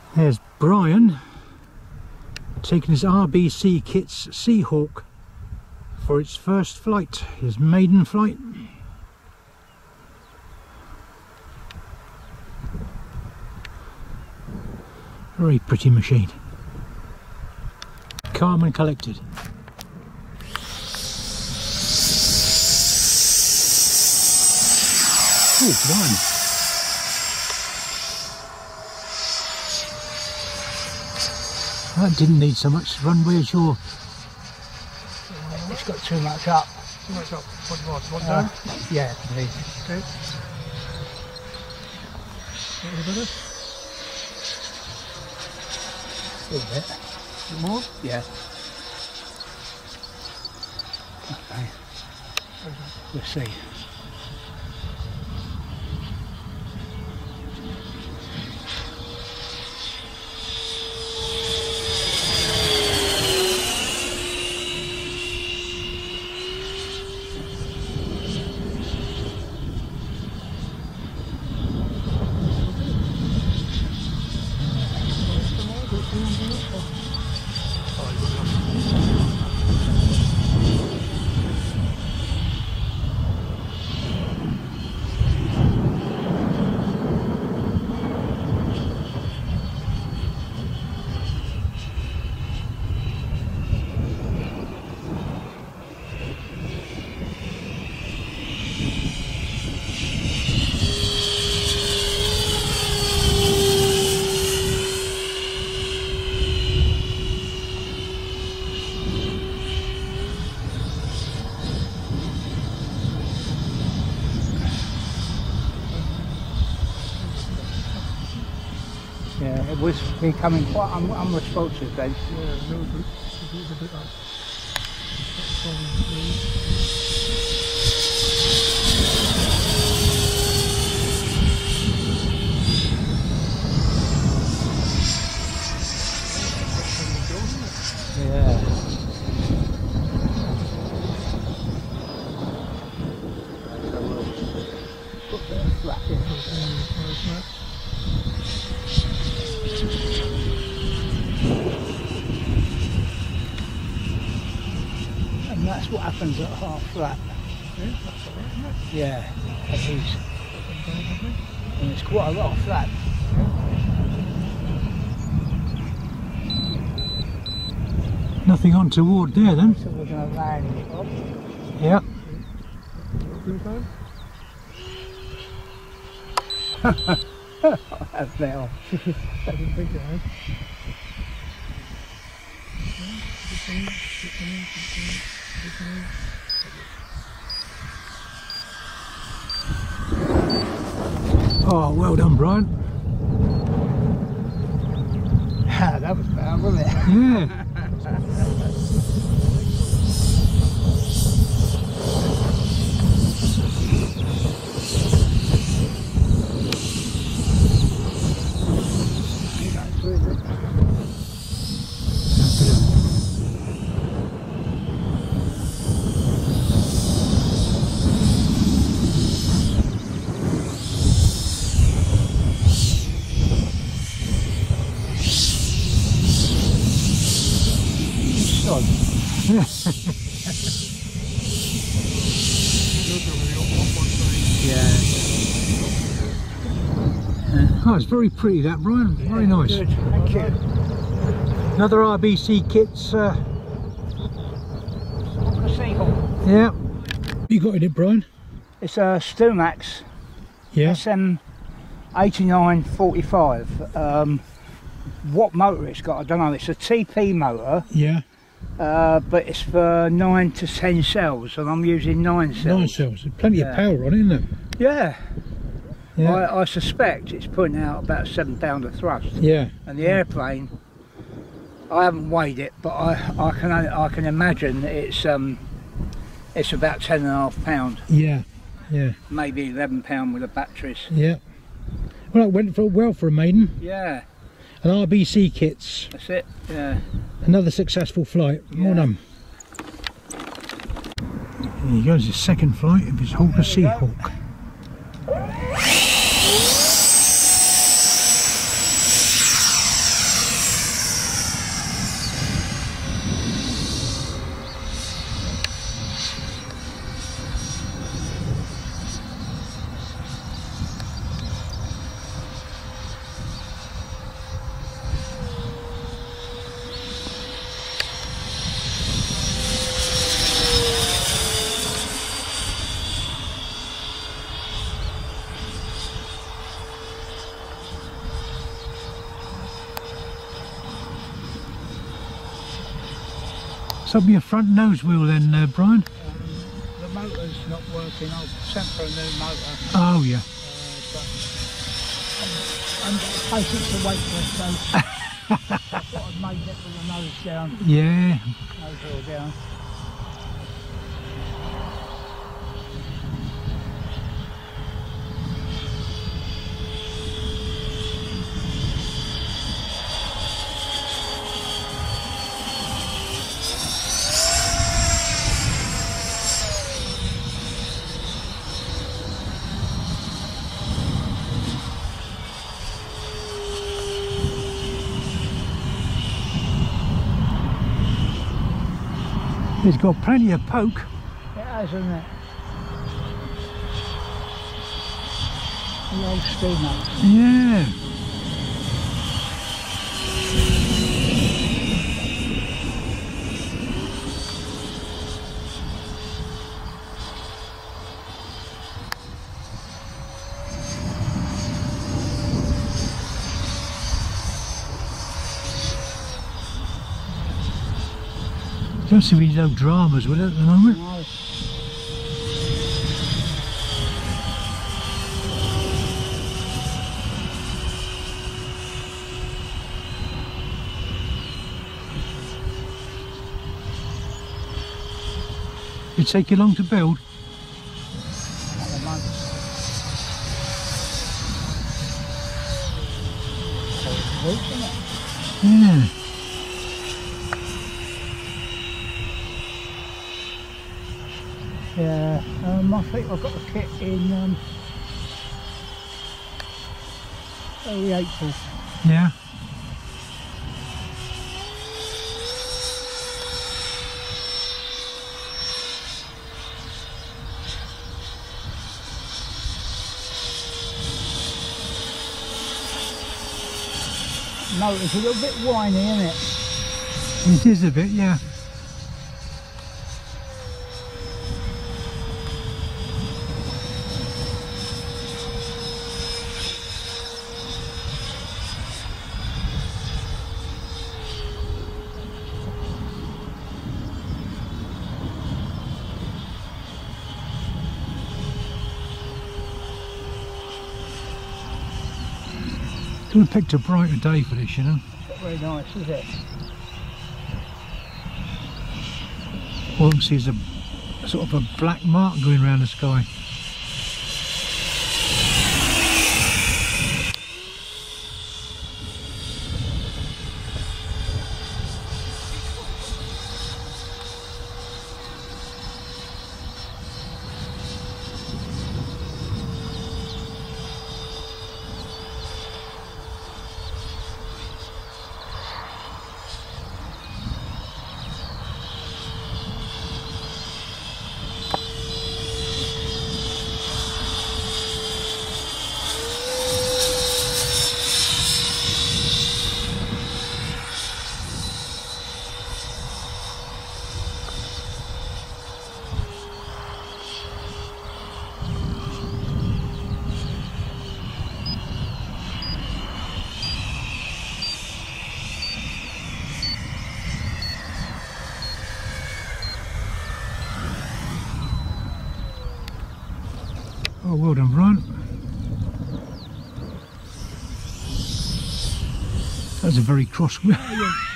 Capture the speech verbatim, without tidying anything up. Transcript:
There's Brian taking his R B C Kits Seahawk for its first flight, his maiden flight. Very pretty machine. Calm and collected. Oh, Brian. That didn't need so much runway as your... It's got too much up. Too much up. What, what, what Uh, down? yeah, please. Okay. A little bit. A little bit. A bit more? Yeah. Okay. We'll see. Yeah, it was becoming quite un unresponsive then. Yeah, a little bit. A little bit up. Yeah. So we'll put that flat in. And that's what happens at half flat. Yeah, that's all right, isn't it? Yeah, it is. And it's quite a lot of flat. Nothing on toward there then. So we're going to land it up. Yeah. Blue time? That's now. I didn't think it had. Oh, well done, Brian. That was bad, wasn't it? Yeah. Oh, it's very pretty that, Brian. Very nice. Good, thank you. Another R B C Kits. Uh, Seahawk. yeah. You got in it, Brian? It's a Stumax Yeah. S M eighty-nine forty-five. Um, what motor it's got, I don't know. It's a T P motor, Yeah. uh, but it's for nine to ten cells, and I'm using nine cells. Nine cells. There's plenty Yeah. of power on it, isn't there? Yeah. Yeah. I, I suspect it's putting out about seven pound of thrust. Yeah. And the airplane, I haven't weighed it, but I, I can I can imagine it's um it's about ten and a half pound, Yeah. Yeah. maybe eleven pound with the batteries. Yeah. Well, it went for well for a maiden. Yeah, An R B C Kits. that's it. Yeah. Another successful flight. Well Yeah. done. Here he goes, his second flight of his Hawker Seahawk. What's up with your front nose wheel then, uh, Brian? Um, the motor's not working. I've sent for a new motor. Oh yeah. Uh, but I'm, I'm patience to wait for it, so I thought I'd made it with the nose down. Yeah. Nose wheel down. It's got plenty of poke. It has, hasn't it? The old steamer. Yeah. Don't seem to be no dramas with it at the moment. No. It take you long to build? Not a month. So it's a week, isn't it? Yeah. Yeah, um, I think I've got the kit in um, early April. Yeah. No, it's a little bit whiny, isn't it? It is a bit, yeah. Could have picked a brighter day for this, you know. It's not very nice, is it? All I can see is a sort of a black mark going around the sky. Oh, well done, Brian. That's a very cross wheel.